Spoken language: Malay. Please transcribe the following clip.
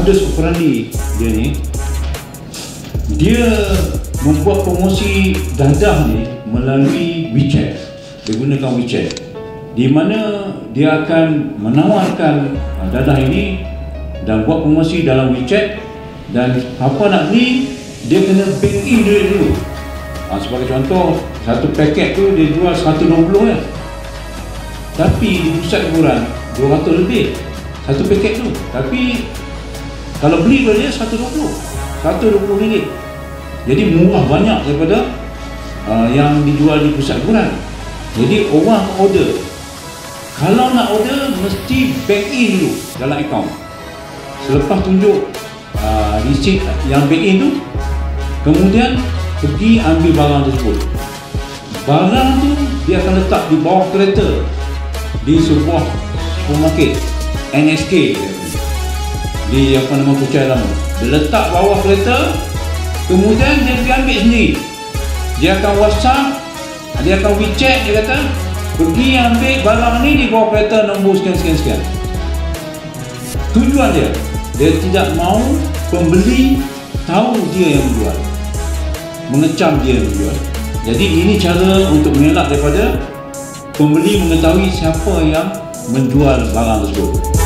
modus operandi dia ni, dia membuat promosi dadah ni melalui WeChat. Dia gunakan WeChat, di mana dia akan menawarkan dadah ini dan buat promosi dalam WeChat. Dan apa nak beli, dia kena bank in duit dulu. Sebagai contoh, satu paket tu dia jual 120 ya. Tapi di pusat hiburan 200 lebih satu paket tu. Tapi kalau beli pada dia 120 ringgit. Jadi murah banyak daripada yang dijual di pusat hiburan. Jadi orang order, kalau nak order mesti bank in dulu dalam akaun. Selepas tunjuk receipt yang bank in tu, kemudian pergi ambil barang tersebut. Barang tu dia akan letak di bawah kereta di sebuah supermarket NSK di Kuchai Lama. Dia letak bawah kereta, kemudian dia pergi ambil sendiri. Dia akan WhatsApp, dia akan WeChat, dia kata pergi ambil barang ni di bawah kereta nombor sekian. Tujuan dia tidak mahu pembeli tahu dia yang menjual, mengecam dia yang menjual. Jadi ini cara untuk mengelak daripada pembeli mengetahui siapa yang menjual barang tersebut.